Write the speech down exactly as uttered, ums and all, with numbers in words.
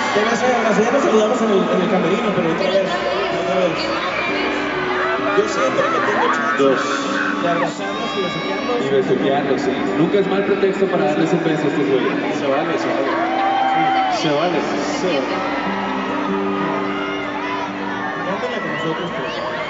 Te ves a abrazo, ya nos saludamos en el, en el camerino, pero otra vez, otra vez. Yo siempre que tengo chance Dos. de abrazarlos y besuquearlos. Y besuquearlos, sí. Nunca es mal pretexto para darles un beso a estos güeyes. Se vale, se vale. Se vale. Se vale. Cántenla con nosotros, pues.